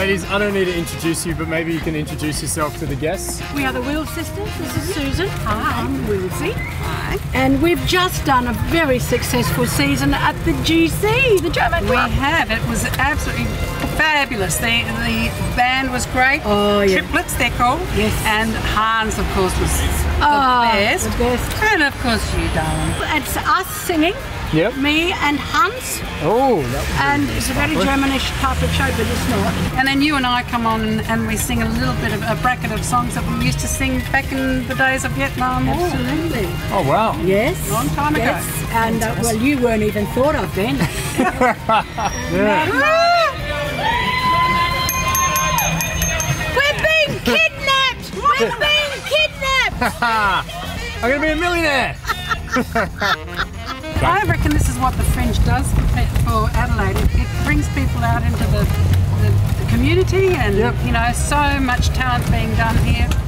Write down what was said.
Ladies, I don't need to introduce you, but maybe you can introduce yourself to the guests. We are the Wills sisters. This is Susan. Hi. I'm Wilsey. Hi. And we've just done a very successful season at the GC, the German We club. have. It was absolutely fabulous. The band was great. Oh, yeah. Triplets, they're called. Yes. And Hans, of course, was the best. The best. And of course you, darling. It's us singing, Yep. me and Hans, Oh, that was and it's a very Germanish type of show, but it's not. And then you and I come on and we sing a little bit of a bracket of songs that we used to sing back in the days of Vietnam War. Absolutely. Oh, wow. Yes. Long time ago. Yes. And well, you weren't even thought of then. Yeah. We're being kidnapped! We're being kidnapped! I'm going to be a millionaire. I reckon this is what the Fringe does for Adelaide. It brings people out into the community and, Yep. you know, so much talent being done here.